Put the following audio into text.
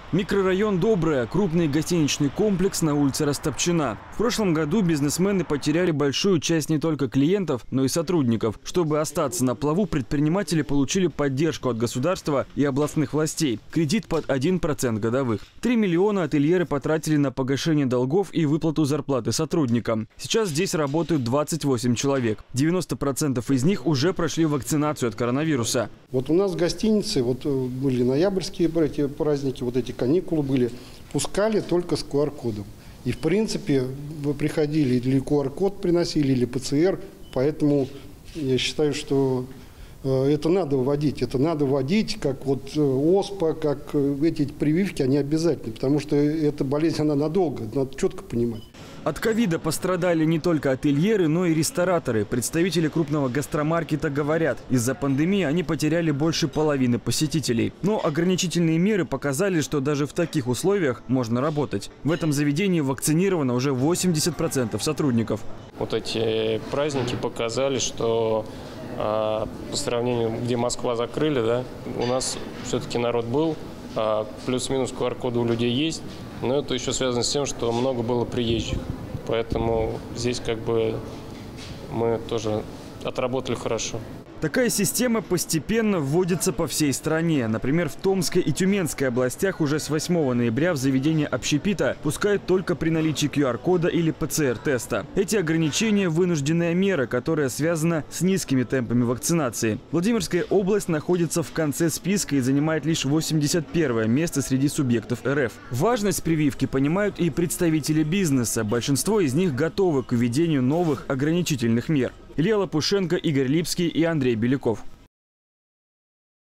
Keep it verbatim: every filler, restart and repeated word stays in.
Микрорайон Доброе – крупный гостиничный комплекс на улице Растопчина. В прошлом году бизнесмены потеряли большую часть не только клиентов, но и сотрудников. Чтобы остаться на плаву, предприниматели получили поддержку от государства и областных властей. Кредит под один процент годовых. Три миллиона ательеры потратили на погашение долгов и выплату зарплаты сотрудникам. Сейчас здесь работают двадцать восемь человек. девяносто процентов из них уже прошли вакцинацию от коронавируса. Вот у нас в гостинице вот были ноябрьские эти праздники, вот эти каникулы были, пускали только с ку ар кодом. И в принципе вы приходили, или ку ар код приносили, или пэ цэ эр, поэтому я считаю, что это надо вводить. Это надо вводить, как вот оспа, как эти прививки, они обязательны, потому что эта болезнь, она надолго, надо четко понимать. От ковида пострадали не только ательеры, но и рестораторы. Представители крупного гастромаркета говорят, из-за пандемии они потеряли больше половины посетителей. Но ограничительные меры показали, что даже в таких условиях можно работать. В этом заведении вакцинировано уже восемьдесят процентов сотрудников. Вот эти праздники показали, что а, по сравнению, где Москва закрыли, да, у нас все-таки народ был, а, плюс-минус ку ар коды у людей есть. Но это еще связано с тем, что много было приезжих. Поэтому здесь как бы мы тоже отработали хорошо. Такая система постепенно вводится по всей стране. Например, в Томской и Тюменской областях уже с восьмого ноября в заведение общепита пускают только при наличии ку ар кода или пэ цэ эр теста. Эти ограничения – вынужденная мера, которая связана с низкими темпами вакцинации. Владимирская область находится в конце списка и занимает лишь восемьдесят первое место среди субъектов эр эф. Важность прививки понимают и представители бизнеса. Большинство из них готовы к введению новых ограничительных мер. Илья Лопушенко, Игорь Липский и Андрей Беляков.